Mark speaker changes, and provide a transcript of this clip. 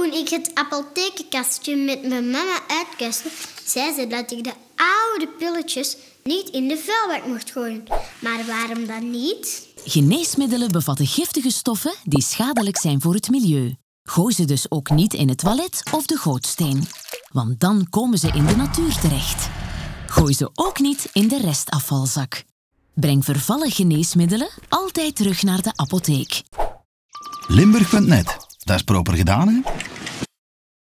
Speaker 1: Toen ik het apothekenkastje met mijn mama uitkuste, zei ze dat ik de oude pilletjes niet in de vuilbak mocht gooien. Maar waarom dan niet?
Speaker 2: Geneesmiddelen bevatten giftige stoffen die schadelijk zijn voor het milieu. Gooi ze dus ook niet in het toilet of de gootsteen. Want dan komen ze in de natuur terecht. Gooi ze ook niet in de restafvalzak. Breng vervallen geneesmiddelen altijd terug naar de apotheek.
Speaker 3: Limburg.net. Dat is proper gedaan, hè?